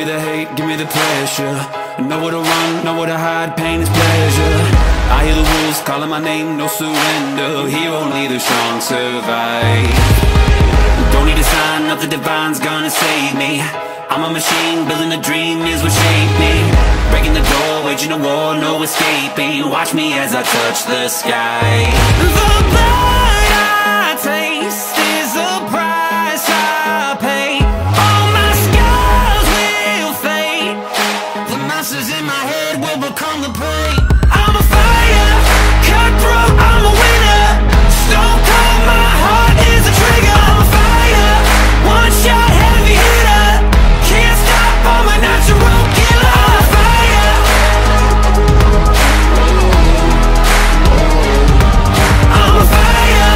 me the hate, give me the pressure. I know where to run, know where to hide, pain is pleasure. I hear the wolves calling my name, no surrender. Here only the strong survive. Don't need a sign, nothing divine's gonna save me. I'm a machine, building a dream is what shaped me. Breaking the door, waging a war, no escaping. Watch me as I touch the sky. The blood I taste is the price I pay. All my scars will fade. The monsters in my head will become the prey. I'm a fire, cutthroat, I'm a winner. Stone cold, my heart is a trigger. I'm a fire, one shot, heavy hitter. Can't stop, I'm a natural killer. I'm a fire. I'm a fire.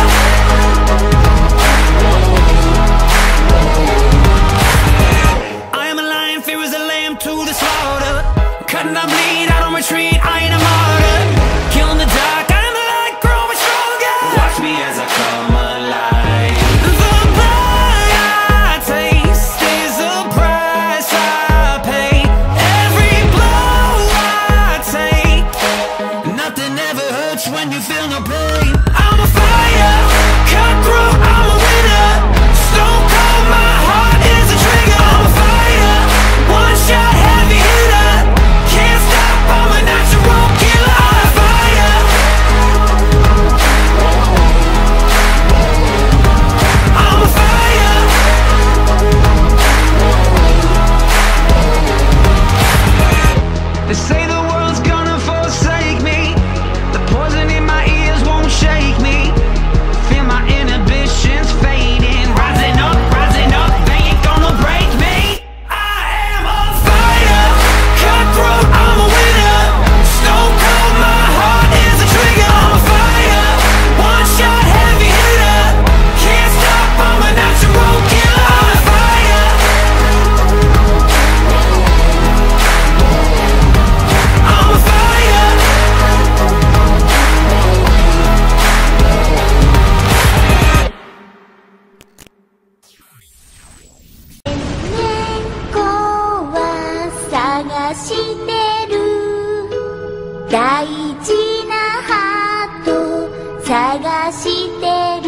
I am a lion, fear is a lamb to the slaughter. Cut and I bleed, I don't retreat, I ain't a martyr. Killing the dark, I am the light, growing stronger. Watch me as I come alive. The blood I taste is the price I pay. Every blow I take, nothing ever hurts when you feel no pain. I'm a fire, cutthroat, I'm a winner. Stone cold, my heart is a trigger. I'm a fire, one shot, heavy hitter. Can't stop, I'm a natural killer. I'm a fire. I'm a fire. They say the world's gonna forsake me. The poison in my ears won't shake me. Feel my inhibitions fading. Rising up, they ain't gonna break me. I am on fire, cutthroat, I'm a winner. Stone cold, my heart is a trigger. I'm a fire, one shot, heavy hitter. Can't stop, I'm a natural killer. I'm a fire. I'm a fire. 猫は探してる大事なハート探してる